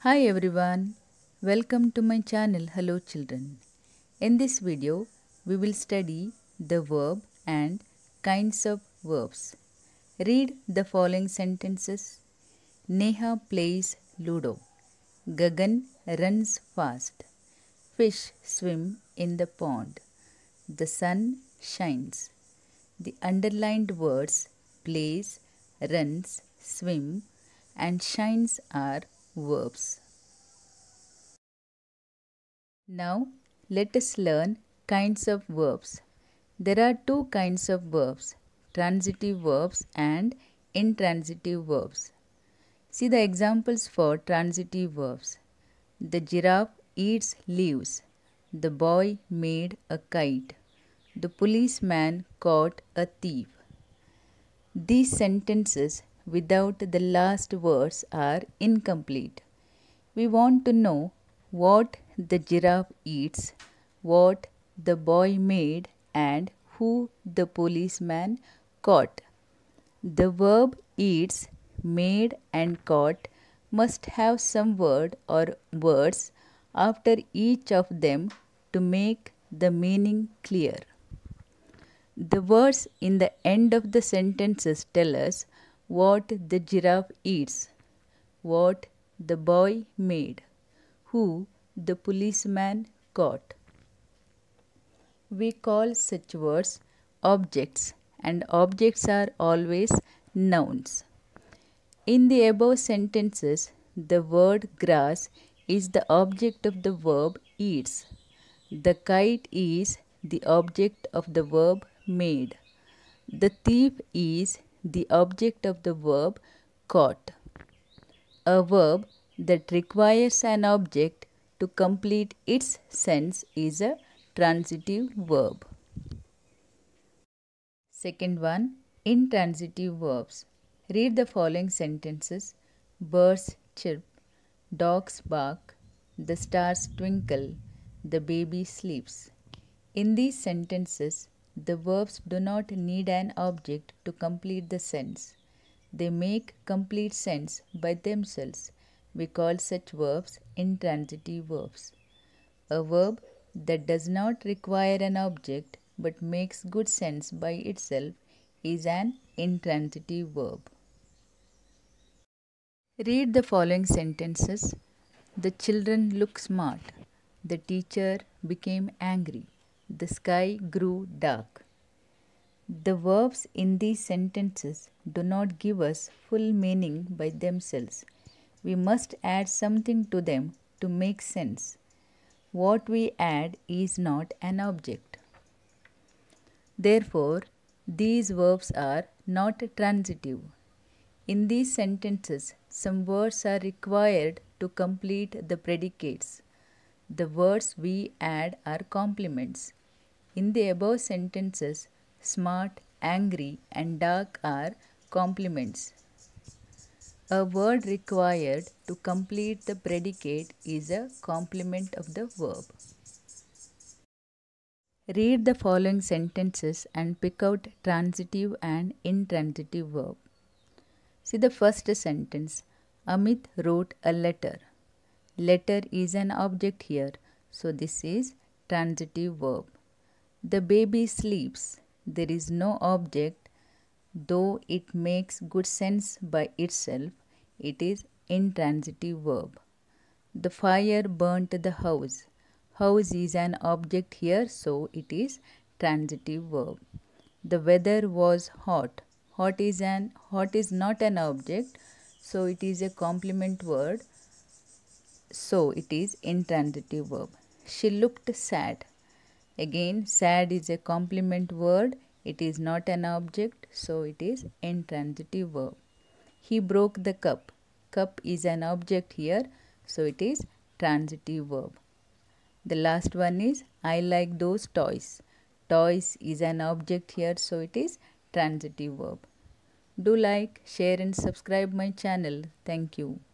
Hi everyone, welcome to my channel Hello Children. In this video, we will study the verb and kinds of verbs. Read the following sentences. Neha plays Ludo. Gagan runs fast. Fish swim in the pond. The sun shines. The underlined words plays, runs, swim and shines are verbs. Now, let us learn kinds of verbs. There are two kinds of verbs, transitive verbs and intransitive verbs. See the examples for transitive verbs. The giraffe eats leaves. The boy made a kite. The policeman caught a thief. These sentences without the last words are incomplete. We want to know what the giraffe eats, what the boy made, and who the policeman caught. The verb eats, made, and caught must have some word or words after each of them to make the meaning clear. The words in the end of the sentences tell us what the giraffe eats, what the boy made, who the policeman caught. We call such words objects, and objects are always nouns. In the above sentences, the word grass is the object of the verb eats. The kite is the object of the verb made. The thief is the object of the verb caught. A verb that requires an object to complete its sense is a transitive verb. Second one, intransitive verbs. Read the following sentences. Birds chirp, dogs bark, the stars twinkle, the baby sleeps. In these sentences, the verbs do not need an object to complete the sense. They make complete sense by themselves. We call such verbs intransitive verbs. A verb that does not require an object but makes good sense by itself is an intransitive verb. Read the following sentences. The children look smart. The teacher became angry. The sky grew dark. The verbs in these sentences do not give us full meaning by themselves. We must add something to them to make sense. What we add is not an object. Therefore, these verbs are not transitive. In these sentences, some words are required to complete the predicates. The words we add are complements. In the above sentences, smart, angry, and dark are complements. A word required to complete the predicate is a complement of the verb. Read the following sentences and pick out transitive and intransitive verb. See the first sentence. Amit wrote a letter. Letter is an object here, so this is transitive verb. The baby sleeps. There is no object, though it makes good sense by itself. It is intransitive verb. The fire burnt the house. House is an object here, so it is transitive verb. The weather was hot. Hot is not an object, so it is a complement word. So it is intransitive verb. She looked sad. Again, sad is a complement word. It is not an object, so it is intransitive verb. He broke the cup. Cup is an object here, so it is transitive verb. The last one is I like those toys. Toys is an object here, so it is transitive verb. Do like, share and subscribe my channel. Thank you.